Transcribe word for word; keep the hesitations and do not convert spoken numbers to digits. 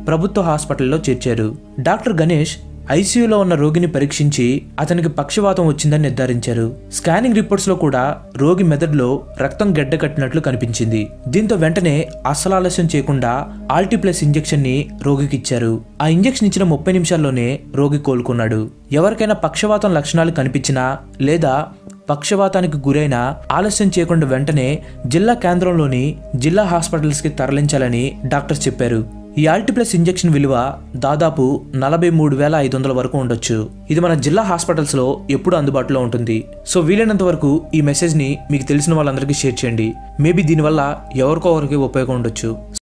ప్రభుత్వ హాస్పిటల్లో చేర్చారు. డాక్టర్ గణేష్ ఐసీయూలో ఉన్న రోగిని పరీక్షించి అతనికి పక్షవాతం వచ్చిందని నిర్ధారించారు. స్కానింగ్ రిపోర్ట్స్ లో కూడా రోగి మెదడులో రక్తం గడ్డకట్టినట్లు కనిపించింది. దీంతో వెంటనే అస్సలు ఆలస్యం చేయకుండా ఆల్టీప్లస్ ఇంజెక్షన్ ని రోగికి ఇచ్చారు. ఆ ఇంజెక్షన్ ఇచ్చిన ముప్పై నిమిషాల్లోనే రోగి కోలుకున్నాడు. ఎవరికైనా పక్షవాతం లక్షణాలు కనిపించినా లేదా పక్షవాతానికి గురైన ఆలస్యం చేయకుండా వెంటనే జిల్లా కేంద్రంలోని జిల్లా హాస్పిటల్స్ కి తరలించాలని డాక్టర్స్ చెప్పారు. ఈ ఆల్టీప్లస్ ఇంజెక్షన్ విలువ దాదాపు నలభై మూడు వేల ఐదు వందల వరకు ఉండొచ్చు. ఇది మన జిల్లా హాస్పిటల్స్ లో ఎప్పుడు అందుబాటులో ఉంటుంది. సో వీలైనంత వరకు ఈ మెసేజ్ ని మీకు తెలిసిన వాళ్ళందరికీ షేర్ చేయండి. మేబీ దీనివల్ల ఎవరికో ఒకరికి ఉపయోగం ఉండొచ్చు.